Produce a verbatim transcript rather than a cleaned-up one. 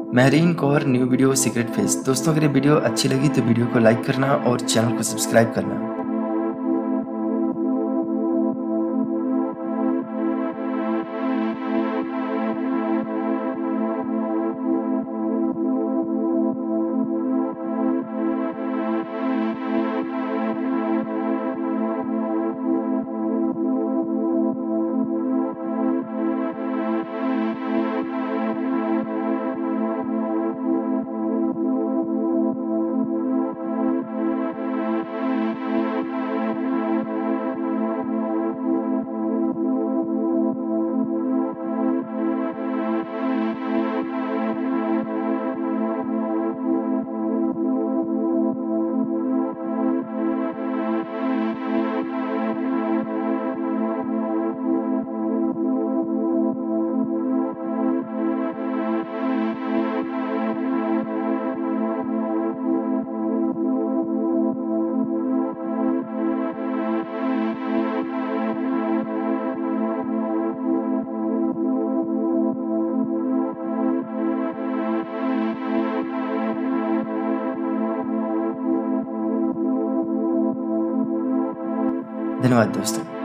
Mehreen Kaur new video secret face. दोस्तों अगर ये वीडियो अच्छी लगी तो वीडियो को लाइक करना और चैनल को सब्सक्राइब करना। धन्यवाद दोस्तों।